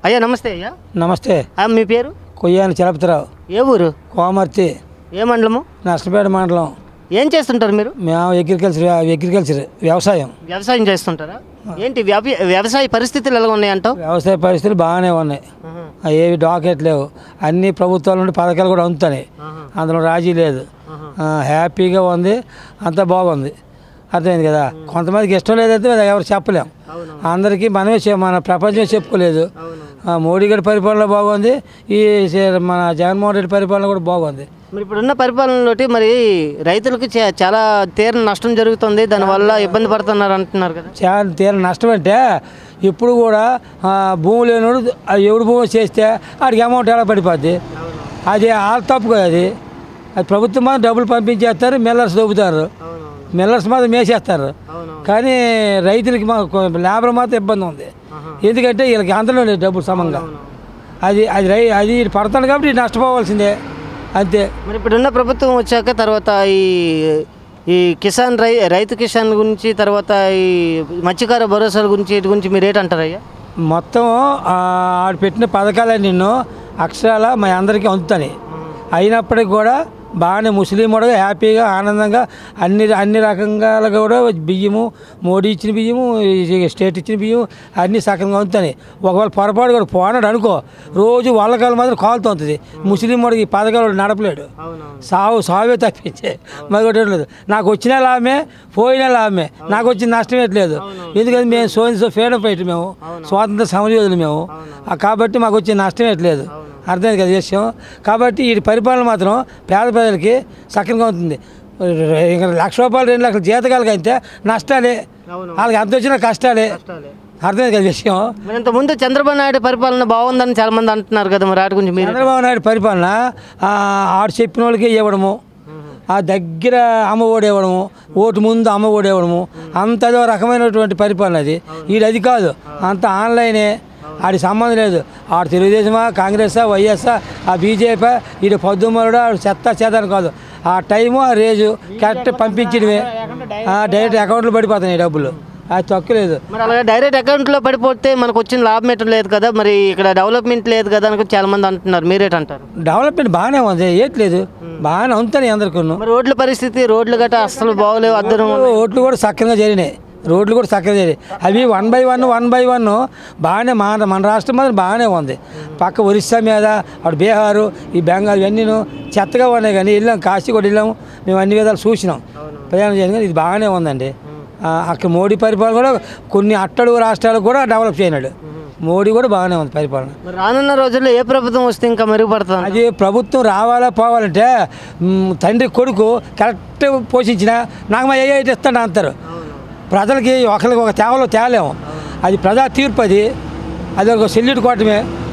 అయ్యా నమస్తే అయ్యా. నమస్తే. మీ పేరు? కొయ్యాని చలపతిరావు. ఏ ఊరు? కోమర్తి. ఏ మండలము? నష్టపేట మండలం. ఏం చేస్తుంటారు మీరు? మేము అగ్రికల్చర్ వ్యవసాయం చేస్తుంటారా? ఏంటి వ్యవసాయ పరిస్థితులు ఎలా ఉన్నాయంటావు? వ్యవసాయ పరిస్థితులు బాగానే ఉన్నాయి. ఏవి డాకెట్ లేవు. అన్ని ప్రభుత్వాల నుండి పథకాలు కూడా అందుతున్నాయి. అందులో రాజీ లేదు. హ్యాపీగా ఉంది. అంతా బాగుంది. అర్థమైంది కదా. కొంతమందికి ఇష్టం లేదంటే ఎవరు చెప్పలేం. అందరికీ మన ప్రపంచం చెప్పుకోలేదు. మోడీ గారి పరిపాలన బాగుంది. ఈ మన జగన్మోహన్ రెడ్డి పరిపాలన కూడా బాగుంది. మరి ఇప్పుడున్న పరిపాలనలో మరి రైతులకు చాలా తీవ్ర నష్టం జరుగుతుంది. దానివల్ల ఇబ్బంది పడుతున్నారు అంటున్నారు కదా. చాలా తీవ్ర నష్టం అంటే ఇప్పుడు కూడా భూమి లేనివాడు ఎవడు భూమి చేస్తే వాడికి అమౌంట్ ఎలా పడిపోద్ది? అది వాళ్ళ తప్పు కదా. అది ప్రభుత్వం మాత్రం డబ్బులు పంపించేస్తారు. మిల్లర్స్ దొబ్బుతారు. మిల్లర్స్ మాత్రం మేసేస్తారు. కానీ రైతులకి లేబర్ మాత్రం ఇబ్బంది ఉంది. ఎందుకంటే వీళ్ళకి అందరూ లేదు డబ్బులు సమంగా. అది పడతాడు కాబట్టి నష్టపోవాల్సిందే అంతే. మరి ఇప్పుడున్న ప్రభుత్వం వచ్చాక తర్వాత ఈ కిసాన్ రైతు కిసాన్ గురించి, తర్వాత ఈ మత్స్యకార భరోసాల గురించి, వీటి గురించి మీరు ఏంటంటారయ్యా? మొత్తం ఆడు పెట్టిన పథకాలే నిన్ను అక్షరాల మా అందరికీ అందుతాయి. అయినప్పటికీ కూడా బాగానే ముస్లిం కూడా హ్యాపీగా ఆనందంగా అన్ని రకంగా కూడా బియ్యము, మోడీ ఇచ్చిన బియ్యము, స్టేట్ ఇచ్చిన బియ్యం అన్నీ సకంగా ఉంటుంది. ఒకవేళ పొరపాటు కూడా పోనాడు అనుకో, రోజు వాళ్ళకాలు మాత్రం కాలుతుంది. ముస్లిం వాడికి ఈ పథకాలు నడపలేడు. సావే తప్పించే మరొకటి లేదు. నాకు వచ్చిన లాభమే, పోయిన లాభమే. నాకు వచ్చిన నష్టం లేదు. ఎందుకంటే మేము ఫ్రీడమ్ ఫైటర్, మేము స్వాతంత్ర సమరయోధులు మేము. కాబట్టి మాకు వచ్చిన నష్టం లేదు. అర్థమైంది కదా విషయం. కాబట్టి ఈ పరిపాలన మాత్రం పేద ప్రజలకి సక్రంగా ఉంటుంది. ₹1,00,000 2,00,000 జీతకాలకి అయితే నష్టాలే, వాళ్ళకి ఎంత వచ్చినా కష్టాలే. అర్థమైంది కదా విషయం. ఇంతకుముందు చంద్రబాబు నాయుడు పరిపాలన బాగుందని చాలా మంది అంటున్నారు కదా. మరి వాటి గురించి చంద్రబాబు నాయుడు పరిపాలన ఆడు చెప్పిన వాళ్ళకి ఇవ్వడము, ఆ దగ్గర అమ్మఒడి ఇవ్వడము, ఓటు ముందు అమ్మఒడి ఇవ్వడము, అంత అదో రకమైనటువంటి పరిపాలన. అది కాదు, అంత ఆన్లైనే. ఆడి సంబంధం లేదు. ఆడు తెలుగుదేశమా, కాంగ్రెసా, వైఎస్ఆ, ఆ బీజేపీ, ఈడు పొద్దుమరుడు, ఆడు చెత్త కాదు. ఆ టైము, ఆ రేజు కరెక్ట్ పంపించడమే. డైరెక్ట్ అకౌంట్లో పడిపోతున్నాయి డబ్బులు. అది తక్కువలేదు. మరి అలాగే డైరెక్ట్ అకౌంట్లో పడిపోతే మనకు వచ్చిన లాభం ఏంటో లేదు కదా. మరి ఇక్కడ డెవలప్మెంట్ లేదు కదా అని చాలా మంది అంటున్నారు. మీరేంటారు? డెవలప్మెంట్ బాగానే ఉంది, ఏట్లేదు, బాగానే ఉంటుంది అందరికీ. మరి రోడ్ల పరిస్థితి, రోడ్లు గట్రా అసలు బాగోలేవు. అద్దరు రోడ్లు కూడా సక్రంగా జరిగినాయి. అవి 1 by 1 బాగానే మన రాష్ట్రం మాత్రం బాగానే ఉంది. పక్క ఒరిస్సా మీద అటు బీహారు, ఈ బెంగాల్ ఇవన్నీ చెత్తగా ఉన్నాయి. కానీ వెళ్ళాం, కాశీ కూడా వెళ్ళాము, మేము అన్ని విధాలు చూసినాం, ప్రయాణం చేయడం. ఇది బాగానే ఉందండి. అక్కడ మోడీ పరిపాలన కూడా కొన్ని అట్టడుగు రాష్ట్రాలకు కూడా డెవలప్ చేయనాడు. మోడీ కూడా బాగానే ఉంది పరిపాలన. రానున్న రోజుల్లో ఏ ప్రభుత్వం వస్తే ఇంకా మెరుగుపడుతుంది? అది ప్రభుత్వం రావాలా పోవాలంటే తండ్రి కొడుకు కరెక్ట్ పోషించిన నాకు మా ఏ ఇస్తాడు అంటారు. ప్రజలకి ఒకరికి ఒక తేవలో తేలేము. అది ప్రజా తీర్పు. అది ఒక సెల్యూట్ కోవటమే.